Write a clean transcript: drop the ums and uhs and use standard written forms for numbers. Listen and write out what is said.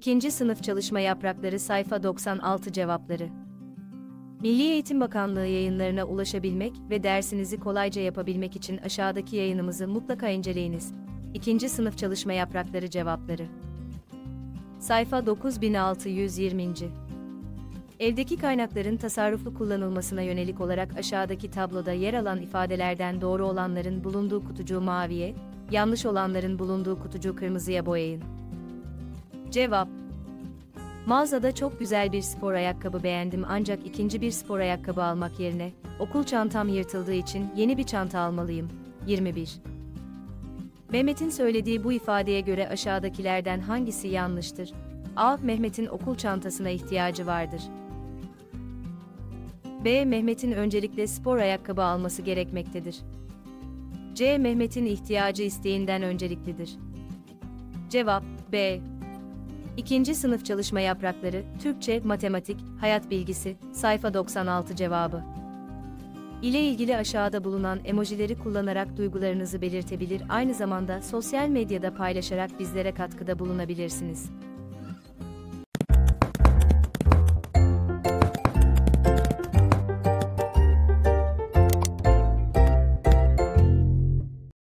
İkinci sınıf çalışma yaprakları sayfa 96 cevapları. Milli Eğitim Bakanlığı yayınlarına ulaşabilmek ve dersinizi kolayca yapabilmek için aşağıdaki yayınımızı mutlaka inceleyiniz. İkinci sınıf çalışma yaprakları cevapları. Sayfa 9620. Evdeki kaynakların tasarruflu kullanılmasına yönelik olarak aşağıdaki tabloda yer alan ifadelerden doğru olanların bulunduğu kutucuğu maviye, yanlış olanların bulunduğu kutucuğu kırmızıya boyayın. Cevap: Mağazada çok güzel bir spor ayakkabı beğendim ancak ikinci bir spor ayakkabı almak yerine, okul çantam yırtıldığı için yeni bir çanta almalıyım. 21. Mehmet'in söylediği bu ifadeye göre aşağıdakilerden hangisi yanlıştır? A. Mehmet'in okul çantasına ihtiyacı vardır. B. Mehmet'in öncelikle spor ayakkabı alması gerekmektedir. C. Mehmet'in ihtiyacı isteğinden önceliklidir. Cevap B. İkinci sınıf çalışma yaprakları, Türkçe, matematik, hayat bilgisi, sayfa 96 cevabı. İle ilgili aşağıda bulunan emojileri kullanarak duygularınızı belirtebilir, aynı zamanda sosyal medyada paylaşarak bizlere katkıda bulunabilirsiniz.